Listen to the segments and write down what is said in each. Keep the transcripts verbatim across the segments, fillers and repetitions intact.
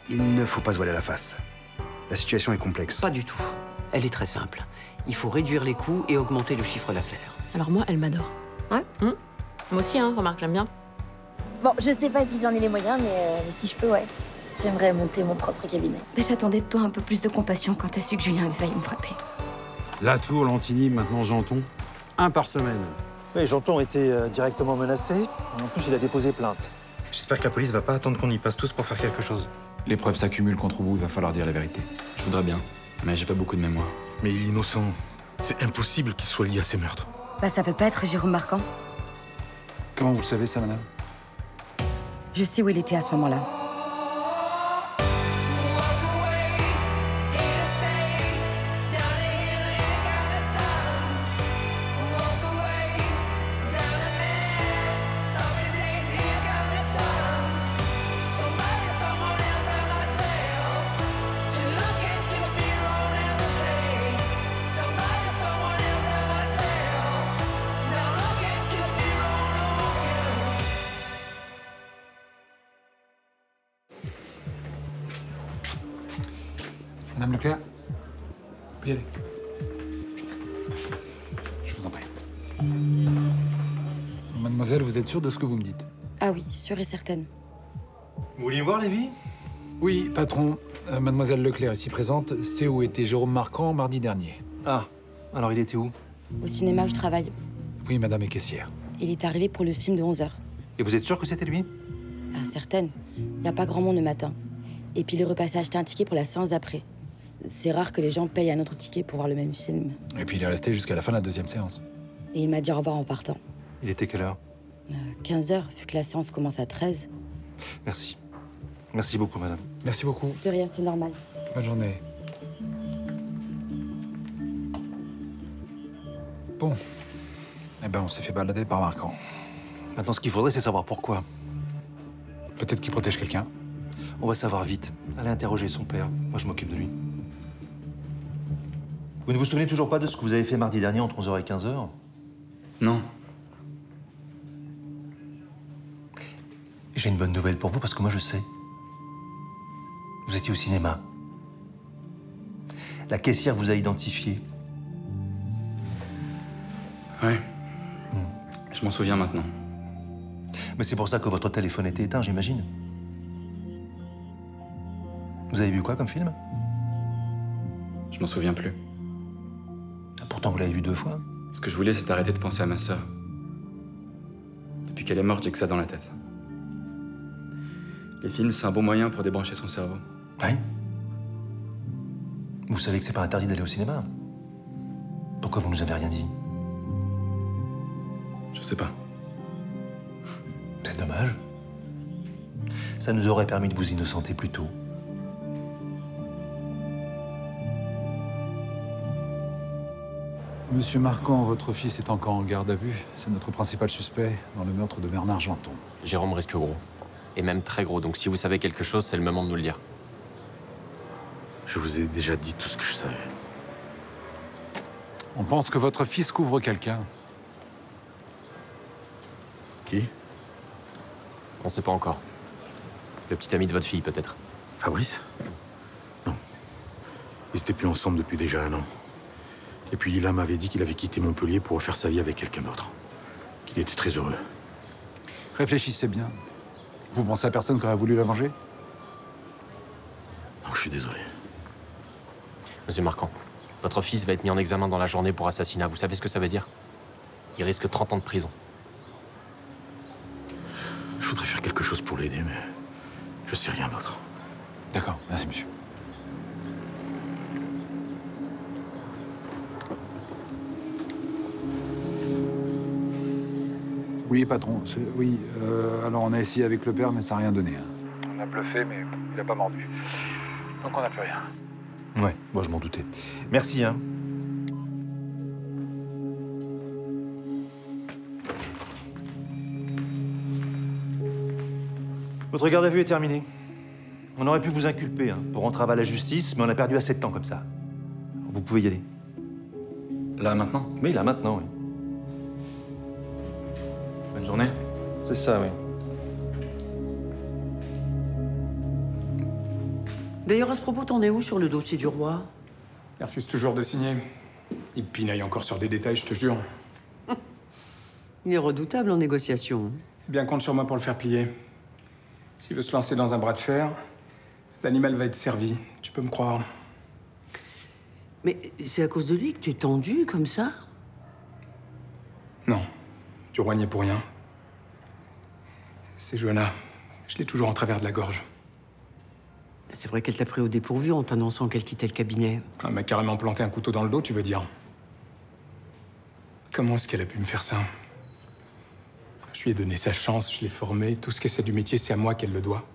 Il ne faut pas se voiler la face. La situation est complexe. Pas du tout. Elle est très simple. Il faut réduire les coûts et augmenter le chiffre d'affaires. Alors moi, elle m'adore. Ouais. Hum Moi aussi, hein, remarque, j'aime bien. Bon, je sais pas si j'en ai les moyens, mais, euh, mais si je peux, ouais. J'aimerais monter mon propre cabinet. Mais j'attendais de toi un peu plus de compassion quand t'as su que Julien avait failli me frapper. La Tour, Lantigny, maintenant Janton. Un par semaine. Oui, Janton était euh, directement menacé. En plus, il a déposé plainte. J'espère que la police va pas attendre qu'on y passe tous pour faire quelque chose. Les preuves s'accumulent contre vous, il va falloir dire la vérité. Je voudrais bien, mais j'ai pas beaucoup de mémoire. Mais il est innocent. C'est impossible qu'il soit lié à ces meurtres. Bah ça peut pas être Jérôme Marquand. Comment vous le savez, ça, madame? Je sais où il était à ce moment-là. Madame Leclerc, vous pouvez y aller. Je vous en prie. Mademoiselle, vous êtes sûre de ce que vous me dites? Ah oui, sûre et certaine. Vous vouliez voir, Lévi? Oui, patron. Euh, Mademoiselle Leclerc, ici présente, sait où était Jérôme Marquand mardi dernier. Ah, alors il était où? Au cinéma où je travaille. Oui, madame est caissière. Il est arrivé pour le film de onze heures. Et vous êtes sûr que c'était lui? Ah, certaine. Il n'y a pas grand monde le matin. Et puis il est repassé acheter un ticket pour la séance d'après. C'est rare que les gens payent un autre ticket pour voir le même film. Et puis il est resté jusqu'à la fin de la deuxième séance. Et il m'a dit au revoir en partant. Il était quelle heure? Euh, quinze heures, vu que la séance commence à treize. Merci. Merci beaucoup, madame. Merci beaucoup. De rien, c'est normal. Bonne journée. Bon. Eh ben, on s'est fait balader par Marquand. Maintenant, ce qu'il faudrait, c'est savoir pourquoi. Peut-être qu'il protège quelqu'un. On va savoir vite. Allez interroger son père. Moi, je m'occupe de lui. Vous ne vous souvenez toujours pas de ce que vous avez fait mardi dernier entre onze heures et quinze heures? Non. J'ai une bonne nouvelle pour vous, parce que moi, je sais. Vous étiez au cinéma. La caissière vous a identifié. Ouais. Hmm. Je m'en souviens maintenant. Mais c'est pour ça que votre téléphone était éteint, j'imagine. Vous avez vu quoi comme film? Je m'en souviens plus. Pourtant, vous l'avez vu deux fois. Ce que je voulais, c'est arrêter de penser à ma sœur. Depuis qu'elle est morte, j'ai que ça dans la tête. Les films, c'est un bon moyen pour débrancher son cerveau. Oui. Vous savez que c'est pas interdit d'aller au cinéma. Pourquoi vous nous avez rien dit? Je sais pas. C'est dommage. Ça nous aurait permis de vous innocenter plus tôt. Monsieur Marquand, votre fils est encore en garde à vue. C'est notre principal suspect dans le meurtre de Bernard Janton. Jérôme risque gros. Et même très gros. Donc si vous savez quelque chose, c'est le moment de nous le dire. Je vous ai déjà dit tout ce que je savais. On pense que votre fils couvre quelqu'un. Qui? On ne sait pas encore. Le petit ami de votre fille, peut-être. Fabrice? Non. Ils étaient plus ensemble depuis déjà un an. Et puis Lila m'avait dit qu'il avait quitté Montpellier pour refaire sa vie avec quelqu'un d'autre. Qu'il était très heureux. Réfléchissez bien. Vous pensez à personne qui aurait voulu la venger? Non, je suis désolé. Monsieur Marquand, votre fils va être mis en examen dans la journée pour assassinat. Vous savez ce que ça veut dire? Il risque trente ans de prison. Je voudrais faire quelque chose pour l'aider, mais je sais rien d'autre. D'accord, merci monsieur. Oui, patron. Oui, euh, alors on a essayé avec le père, mais ça n'a rien donné. Hein. On a bluffé, mais il n'a pas mordu. Donc on n'a plus rien. Ouais, moi je m'en doutais. Merci, hein. Votre garde à vue est terminée. On aurait pu vous inculper hein, pour entrave à la justice, mais on a perdu assez de temps comme ça. Vous pouvez y aller. Là, maintenant? Oui, là, maintenant, oui. Bonne journée. C'est ça, oui. D'ailleurs, à ce propos, t'en es où sur le dossier du roi? Il refuse toujours de signer. Il pinaille encore sur des détails, je te jure. Il est redoutable en négociation. Eh bien, compte sur moi pour le faire plier. S'il veut se lancer dans un bras de fer, l'animal va être servi. Tu peux me croire. Mais c'est à cause de lui que t'es tendu comme ça? Non. Tu roignais pour rien. C'est Johanna. Je l'ai toujours en travers de la gorge. C'est vrai qu'elle t'a pris au dépourvu en t'annonçant qu'elle quittait le cabinet. Elle m'a carrément planté un couteau dans le dos, tu veux dire? Comment est-ce qu'elle a pu me faire ça? Je lui ai donné sa chance, je l'ai formée. Tout ce qu'elle sait du métier, c'est à moi qu'elle le doit.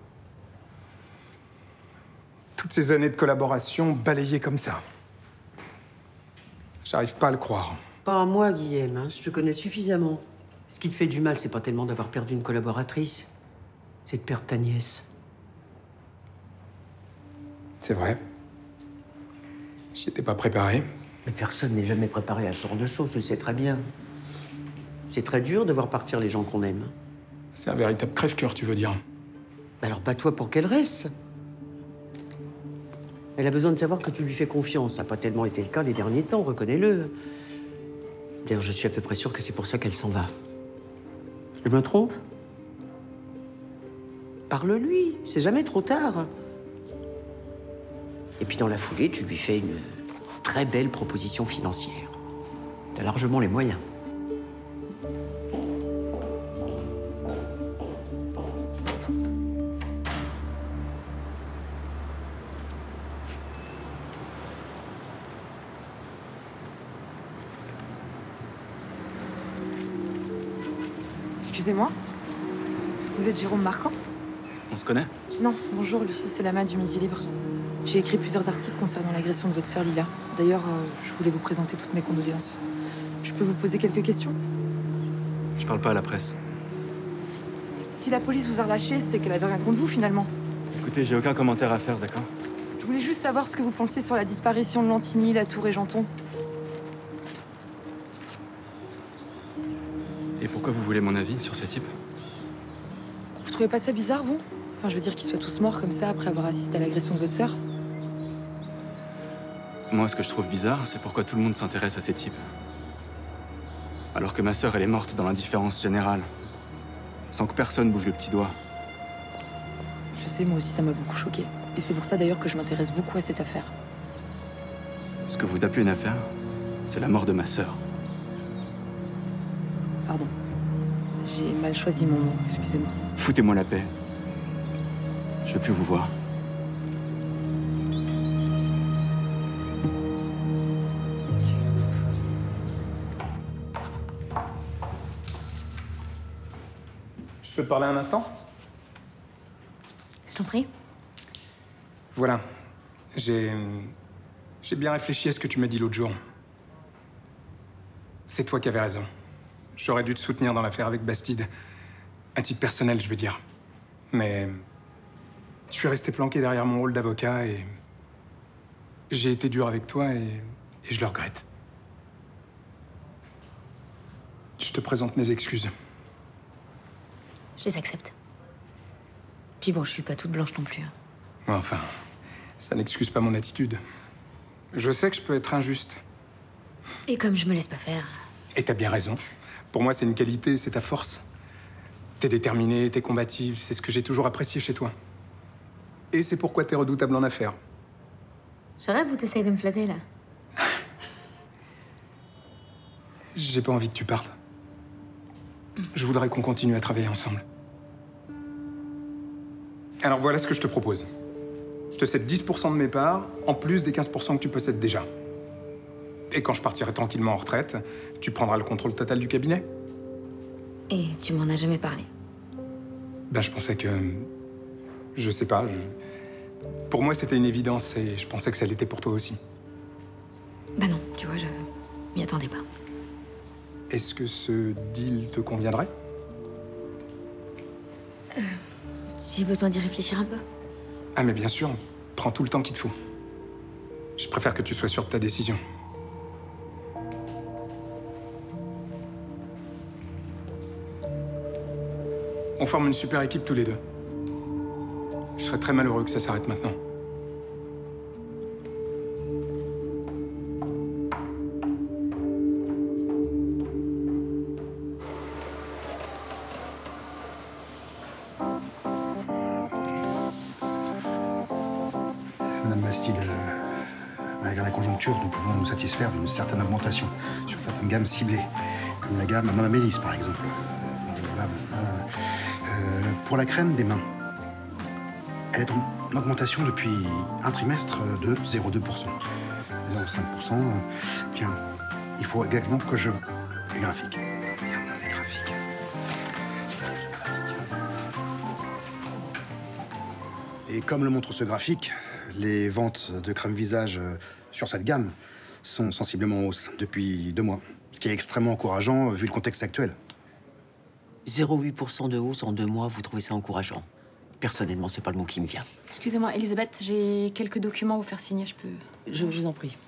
Toutes ces années de collaboration balayées comme ça. J'arrive pas à le croire. Pas à moi, Guillaume, hein. Je te connais suffisamment. Ce qui te fait du mal, c'est pas tellement d'avoir perdu une collaboratrice, c'est de perdre ta nièce. C'est vrai. J'y étais pas préparé. Mais personne n'est jamais préparé à ce genre de choses, tu le sais très bien. C'est très dur de voir partir les gens qu'on aime. C'est un véritable crève-cœur, tu veux dire? Alors bats-toi pour qu'elle reste. Elle a besoin de savoir que tu lui fais confiance. Ça n'a pas tellement été le cas les derniers temps, reconnais-le. D'ailleurs, je suis à peu près sûr que c'est pour ça qu'elle s'en va. Je me trompe? Parle-lui, c'est jamais trop tard. Et puis dans la foulée, tu lui fais une très belle proposition financière. T'as largement les moyens. Excusez-moi, vous êtes Jérôme Marquand? On se connaît? Non, bonjour, Lucie, c'est Lama du Midi Libre. J'ai écrit plusieurs articles concernant l'agression de votre sœur Lila. D'ailleurs, euh, je voulais vous présenter toutes mes condoléances. Je peux vous poser quelques questions? Je parle pas à la presse. Si la police vous a relâché, c'est qu'elle avait rien contre vous, finalement. Écoutez, j'ai aucun commentaire à faire, d'accord? Je voulais juste savoir ce que vous pensiez sur la disparition de Lantigny, La Tour et Janton. Et pourquoi vous voulez mon avis sur ce type? Vous trouvez pas ça bizarre, vous? Enfin, je veux dire qu'ils soient tous morts comme ça après avoir assisté à l'agression de votre sœur. Moi, ce que je trouve bizarre, c'est pourquoi tout le monde s'intéresse à ces types. Alors que ma sœur, elle est morte dans l'indifférence générale, sans que personne bouge le petit doigt. Je sais, moi aussi, ça m'a beaucoup choquée. Et c'est pour ça d'ailleurs que je m'intéresse beaucoup à cette affaire. Ce que vous appelez une affaire, c'est la mort de ma sœur. Pardon. J'ai mal choisi mon mot, excusez-moi. Foutez-moi la paix. Je veux plus vous voir. Je peux te parler un instant? Je t'en prie. Voilà. J'ai... J'ai bien réfléchi à ce que tu m'as dit l'autre jour. C'est toi qui avais raison. J'aurais dû te soutenir dans l'affaire avec Bastide. À titre personnel, je veux dire. Mais... je suis resté planqué derrière mon rôle d'avocat et... j'ai été dur avec toi et... et je le regrette. Je te présente mes excuses. Je les accepte. Puis bon, je suis pas toute blanche non plus. Enfin, ça n'excuse pas mon attitude. Je sais que je peux être injuste. Et comme je me laisse pas faire... Et t'as bien raison. Pour moi, c'est une qualité, c'est ta force. T'es déterminée, t'es combative, c'est ce que j'ai toujours apprécié chez toi. Et c'est pourquoi t'es redoutable en affaires. Je rêve ou t'essayes de me flatter, là? J'ai pas envie que tu partes. Je voudrais qu'on continue à travailler ensemble. Alors voilà ce que je te propose. Je te cède dix pour cent de mes parts, en plus des quinze pour cent que tu possèdes déjà. Et quand je partirai tranquillement en retraite, tu prendras le contrôle total du cabinet. Et tu m'en as jamais parlé. Ben, je pensais que... Je sais pas, je... Pour moi, c'était une évidence et je pensais que ça l'était pour toi aussi. Bah non, tu vois, je m'y attendais pas. Est-ce que ce deal te conviendrait? euh, J'ai besoin d'y réfléchir un peu. Ah mais bien sûr, prends tout le temps qu'il te faut. Je préfère que tu sois sûr de ta décision. On forme une super équipe tous les deux. Je serais très malheureux que ça s'arrête maintenant. Madame Bastide. Euh, malgré la conjoncture, nous pouvons nous satisfaire d'une certaine augmentation sur certaines gammes ciblées, comme la gamme Mama Mélisse, par exemple. Euh, euh, pour la crème des mains, elle est en augmentation depuis un trimestre de zéro virgule deux pour cent. zéro virgule cinq pour cent. Bien, il faut également que je... Les graphiques. Bien, les graphiques. Et comme le montre ce graphique, les ventes de crème visage sur cette gamme sont sensiblement en hausse depuis deux mois. Ce qui est extrêmement encourageant vu le contexte actuel. zéro virgule huit pour cent de hausse en deux mois, vous trouvez ça encourageant? Personnellement, c'est pas le mot qui me vient. Excusez-moi, Elisabeth, j'ai quelques documents à vous faire signer, je peux... Je vous en prie.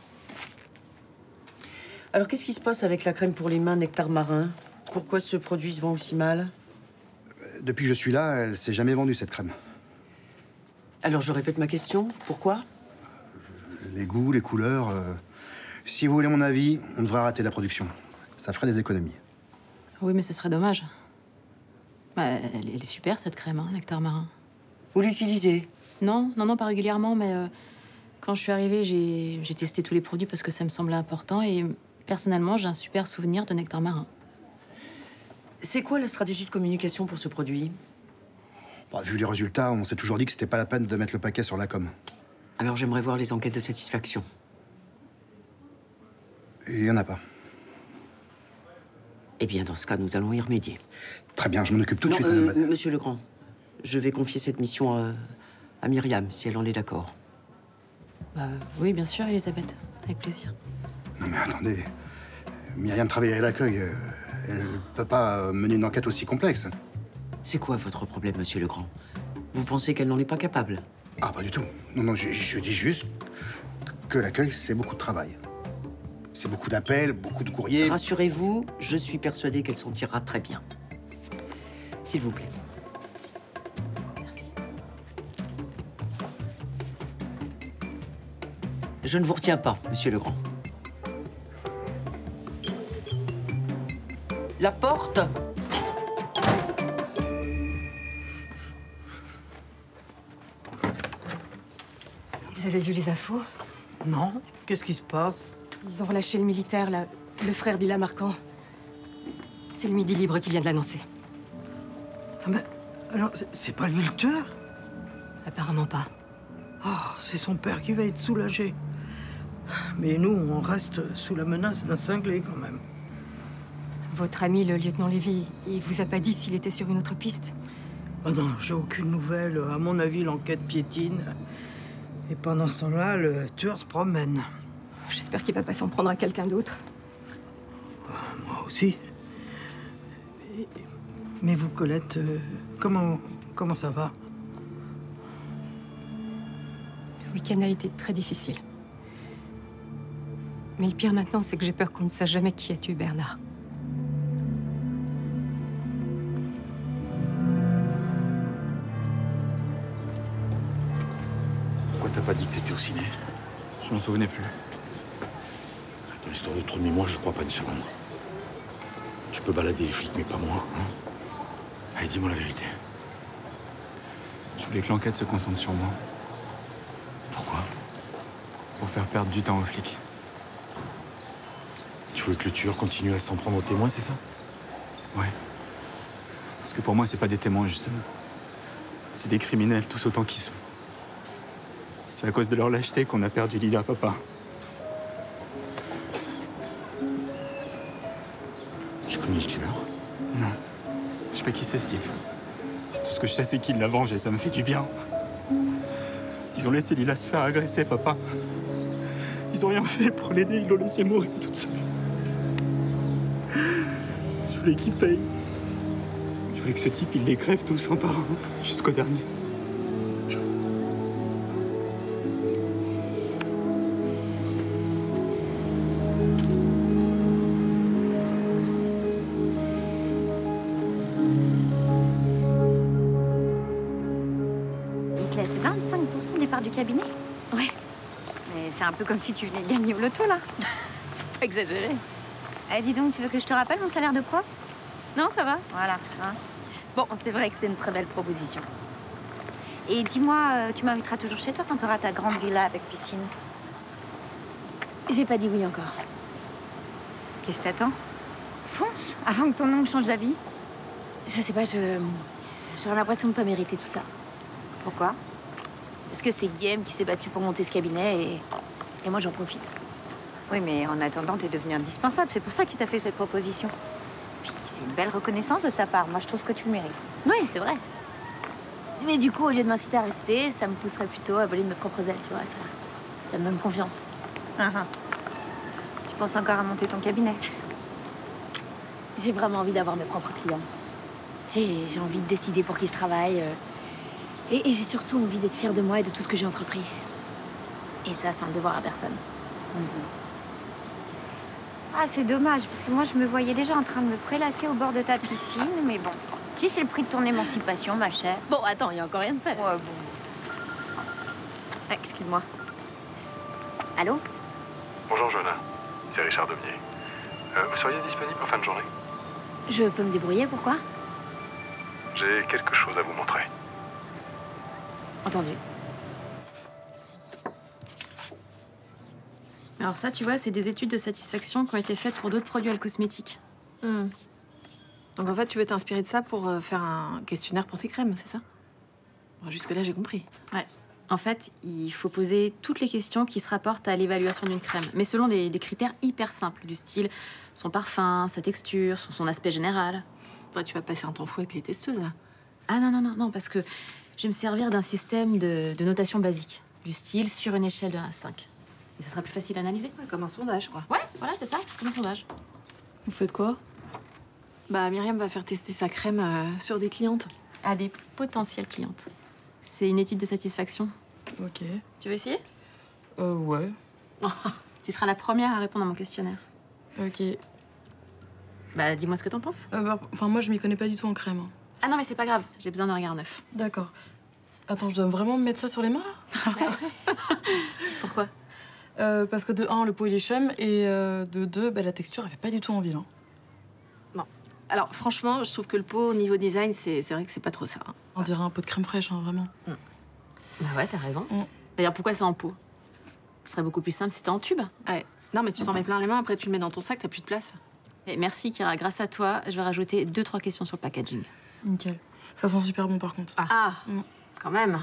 Alors, qu'est-ce qui se passe avec la crème pour les mains Nectar Marin? Pourquoi ce produit se vend aussi mal? Depuis que je suis là, elle s'est jamais vendue, cette crème. Alors, je répète ma question. Pourquoi? Les goûts, les couleurs... euh, Si vous voulez mon avis, on devrait arrêter la production. Ça ferait des économies. Oui, mais ce serait dommage. Bah, elle, elle est super, cette crème, hein, Nectar Marin. Vous l'utilisez? Non, non, non, pas régulièrement, mais euh, quand je suis arrivée, j'ai j'ai testé tous les produits parce que ça me semblait important et personnellement, j'ai un super souvenir de Nectar Marin. C'est quoi la stratégie de communication pour ce produit? Bah, vu les résultats, on s'est toujours dit que c'était pas la peine de mettre le paquet sur la com. Alors, j'aimerais voir les enquêtes de satisfaction. Il y en a pas. Eh bien, dans ce cas, nous allons y remédier. Très bien, je m'en occupe tout de Non, suite, euh, madame. Monsieur Legrand, je vais confier cette mission à, à Myriam, si elle en est d'accord. Bah, oui, bien sûr, Elisabeth. Avec plaisir. Non mais attendez, Myriam travaille à l'accueil. euh, Elle peut pas euh, mener une enquête aussi complexe. C'est quoi votre problème, monsieur Legrand? Vous pensez qu'elle n'en est pas capable? Ah, pas du tout. Non, non, je, je dis juste que l'accueil, c'est beaucoup de travail. C'est beaucoup d'appels, beaucoup de courriers. Rassurez-vous, je suis persuadée qu'elle s'en tirera très bien. S'il vous plaît. Merci. Je ne vous retiens pas, monsieur Legrand. La porte! Vous avez vu les infos? Non. Qu'est-ce qui se passe? Ils ont relâché le militaire, là, le frère d'Ila Marquand. C'est le Midi Libre qui vient de l'annoncer. Ah ben, alors, c'est pas lui le tueur? Apparemment pas. Oh, c'est son père qui va être soulagé. Mais nous, on reste sous la menace d'un cinglé, quand même. Votre ami, le lieutenant Lévy, il vous a pas dit s'il était sur une autre piste? Oh non, j'ai aucune nouvelle. À mon avis, l'enquête piétine. Et pendant ce temps-là, le tueur se promène. J'espère qu'il va pas s'en prendre à quelqu'un d'autre. Moi aussi. Et- Mais vous, Colette, euh, comment, comment ça va? Le week-end a été très difficile. Mais le pire maintenant, c'est que j'ai peur qu'on ne sache jamais qui a tué Bernard. Pourquoi t'as pas dit que t'étais au ciné? Je m'en souvenais plus. Dans l'histoire de trop de mémoire, je crois pas une seconde. Tu peux balader les flics, mais pas moi, hein? Allez, dis-moi la vérité. Je voulais que l'enquête se concentre sur moi. Pourquoi? Pour faire perdre du temps aux flics. Tu veux que le tueur continue à s'en prendre aux témoins, c'est ça? Ouais. Parce que pour moi, c'est pas des témoins, justement. C'est des criminels, tous autant qu'ils sont. C'est à cause de leur lâcheté qu'on a perdu Lila, papa. Tu connais le tueur? Non. Je sais pas qui c'est, Steve. Tout ce que je sais, c'est qu'il l'a vengé, et ça me fait du bien. Ils ont laissé Lila se faire agresser, papa. Ils ont rien fait pour l'aider, ils l'ont laissé mourir toute seule. Je voulais qu'il paye. Je voulais que ce type, il les crève tous un par un, jusqu'au dernier. Il te laisse vingt-cinq pour cent des parts du cabinet? Ouais. Mais c'est un peu comme si tu venais de gagner au loto, là. Faut pas exagérer. Eh, dis donc, tu veux que je te rappelle mon salaire de prof? Non, ça va. Voilà. Hein. Bon, c'est vrai que c'est une très belle proposition. Et dis-moi, euh, tu m'inviteras toujours chez toi quand tu auras ta grande villa avec piscine? J'ai pas dit oui encore. Qu'est-ce que t'attends? Fonce, avant que ton oncle change d'avis. Je sais pas, je... J'aurais l'impression de pas mériter tout ça. Pourquoi? Parce que c'est Guillaume qui s'est battu pour monter ce cabinet et... Et moi, j'en profite. Oui, mais en attendant, t'es devenu indispensable. C'est pour ça qu'il t'a fait cette proposition. Puis c'est une belle reconnaissance de sa part. Moi, je trouve que tu le mérites. Oui, c'est vrai. Mais du coup, au lieu de m'inciter à rester, ça me pousserait plutôt à voler de mes propres ailes, tu vois. Ça, ça me donne confiance. Uh-huh. Tu penses encore à monter ton cabinet? J'ai vraiment envie d'avoir mes propres clients. J'ai j'ai envie de décider pour qui je travaille. euh, Et, et j'ai surtout envie d'être fière de moi et de tout ce que j'ai entrepris. Et ça, sans le devoir à personne. Ah, c'est dommage, parce que moi, je me voyais déjà en train de me prélasser au bord de ta piscine, mais bon. Si c'est le prix de ton émancipation, ma chère. Bon, attends, il y a encore rien de fait. Ouais, bon. Ah, excuse-moi. Allô? Bonjour, Joanna. C'est Richard Daumier. Euh, vous seriez disponible en fin de journée? Je peux me débrouiller, pourquoi? J'ai quelque chose à vous montrer. Entendu. Alors ça, tu vois, c'est des études de satisfaction qui ont été faites pour d'autres produits cosmétiques. Hmm. Donc en fait, tu veux t'inspirer de ça pour euh, faire un questionnaire pour tes crèmes, c'est ça? Bon, jusque-là, j'ai compris. Ouais. En fait, il faut poser toutes les questions qui se rapportent à l'évaluation d'une crème, mais selon des, des critères hyper simples, du style son parfum, sa texture, son, son aspect général. Toi, tu vas passer un temps fou avec les testeuses, là. Ah non, non, non, non, parce que je vais me servir d'un système de, de notation basique, du style sur une échelle de un à cinq. Et ce sera plus facile à analyser. Ouais, comme un sondage, quoi. Ouais, voilà, c'est ça, comme un sondage. Vous faites quoi? Bah, Myriam va faire tester sa crème euh, sur des clientes. À des potentielles clientes. C'est une étude de satisfaction. Ok. Tu veux essayer? Euh, ouais. Tu seras la première à répondre à mon questionnaire. Ok. Bah, dis-moi ce que t'en penses. Euh, bah, enfin, moi, je m'y connais pas du tout en crème. hein. Ah non, mais c'est pas grave, j'ai besoin d'un regard neuf. D'accord. Attends, je dois vraiment me mettre ça sur les mains, là? Pourquoi? Euh, parce que de un, le pot, il est chum, et euh, de deux, bah, la texture, elle fait pas du tout envie, hein. Non. Alors, franchement, je trouve que le pot, au niveau design, c'est c'est vrai que c'est pas trop ça. hein. On dirait un pot de crème fraîche, hein, vraiment. Bah ouais, t'as raison. Mm. D'ailleurs, pourquoi c'est en pot? Ce serait beaucoup plus simple si c'était en tube. Ouais. Non, mais tu t'en mets plein les mains, après tu le mets dans ton sac, t'as plus de place. Et merci, Kira. Grâce à toi, je vais rajouter deux, trois questions sur le packaging. Nickel. Ça sent super bon, par contre. Ah, Mm. quand même.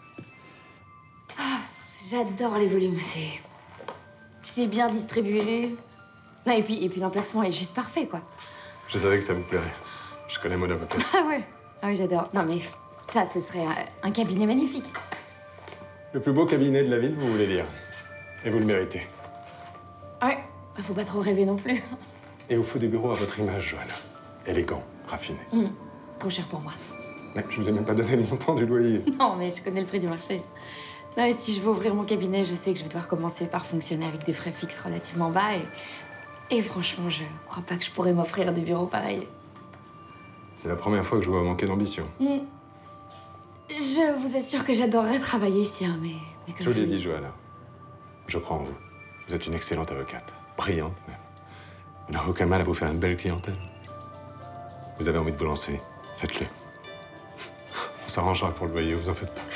Ah, j'adore les volumes, c'est... C'est bien distribué. Non, et puis, et puis l'emplacement est juste parfait, quoi. Je savais que ça vous plairait. Je connais mon avocat. Ah ouais. Ah oui, j'adore. Non, mais ça, ce serait un, un cabinet magnifique. Le plus beau cabinet de la ville, vous voulez dire. Et vous le méritez. Ouais. Bah, faut pas trop rêver non plus. Et il vous faut des bureaux à votre image, Joanna. Élégant, raffiné. Mm. Trop cher pour moi. Mais je vous ai même pas donné le montant du loyer. Non, mais je connais le prix du marché. Non, et si je veux ouvrir mon cabinet, je sais que je vais devoir commencer par fonctionner avec des frais fixes relativement bas. Et, et franchement, je crois pas que je pourrais m'offrir des bureaux pareils. C'est la première fois que je vous vois manquer d'ambition. Mm. Je vous assure que j'adorerais travailler ici, hein, mais, mais comme Je vous l'ai je- dit, Joanna. Je crois en vous. Vous êtes une excellente avocate. Brillante, même. Vous n'aurez aucun mal à vous faire une belle clientèle. Vous avez envie de vous lancer, faites-le. On s'arrangera pour le loyer, vous en faites pas.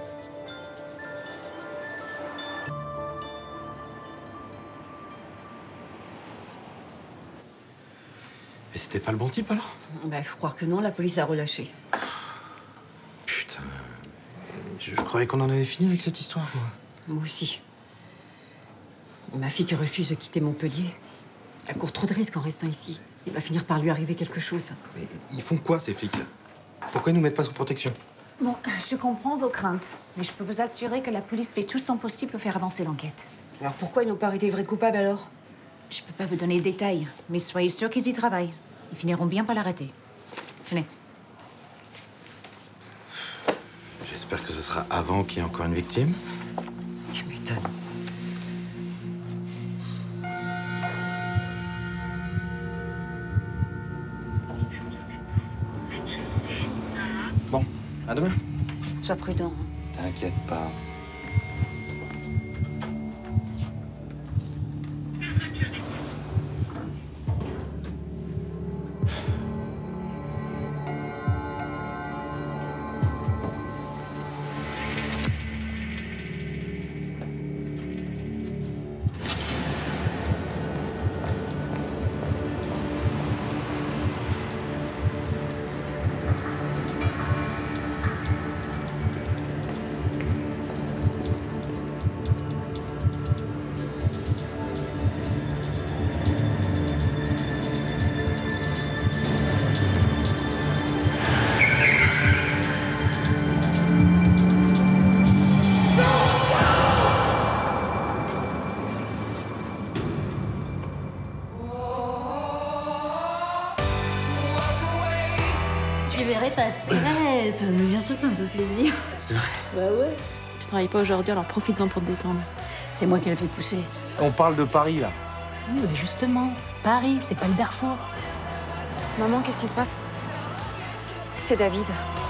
Mais c'était pas le bon type, alors? Bah, faut croire que non, la police a relâché. Putain. Je, je croyais qu'on en avait fini avec cette histoire, moi. Moi aussi. Ma fille qui refuse de quitter Montpellier, elle court trop de risques en restant ici. Il va finir par lui arriver quelque chose. Mais ils font quoi, ces flics-là? Pourquoi ils nous mettent pas sous protection? Bon, je comprends vos craintes, mais je peux vous assurer que la police fait tout son possible pour faire avancer l'enquête. Alors pourquoi ils n'ont pas arrêté les vrais coupables, alors? Je peux pas vous donner de détails, mais soyez sûrs qu'ils y travaillent. Ils finiront bien par l'arrêter. Tenez. J'espère que ce sera avant qu'il y ait encore une victime. Tu m'étonnes. Bon, à demain. Sois prudent. T'inquiète pas. Putain, mais bien sûr que ça me fait plaisir. C'est vrai. Bah ouais. Tu travailles pas aujourd'hui, alors profites-en pour te détendre. C'est moi qui l'ai fait pousser. On parle de Paris, là. Oui, mais justement, Paris, c'est pas le Darfour. Maman, qu'est-ce qui se passe? C'est David.